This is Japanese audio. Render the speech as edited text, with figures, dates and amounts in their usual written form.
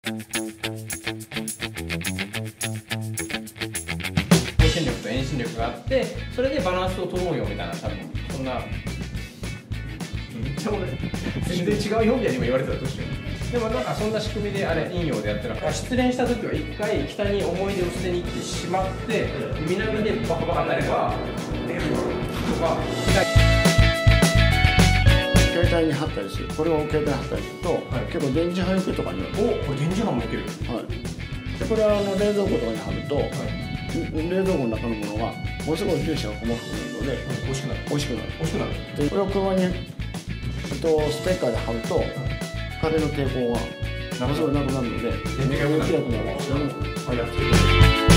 遠心力と遠心力があって、それでバランスを取ろうよみたいな、多分そんな。めっちゃ俺全然違うよみたいにも言われてたらどうしよう。でもなんかそんな仕組みであれ陰陽でやってるの。失恋した時は一回北に思い出を捨てに行ってしまって、南でバカバカになれば出るとか。 携帯に貼ったりする。これを携帯に貼ったりすると、結構電磁波よけとかになる。 お、これ電磁波も受ける。 はい。でこれは冷蔵庫とかに貼ると、冷蔵庫の中のものがものすごい粒子が細かくなるので、 美味しくなる。 美味しくなる。 美味しくなる。 でこれを車にステッカーで貼ると、風の抵抗がものすごいなくなるので、 電磁が良くなる。 強くなるんですよね。 あ、やってる。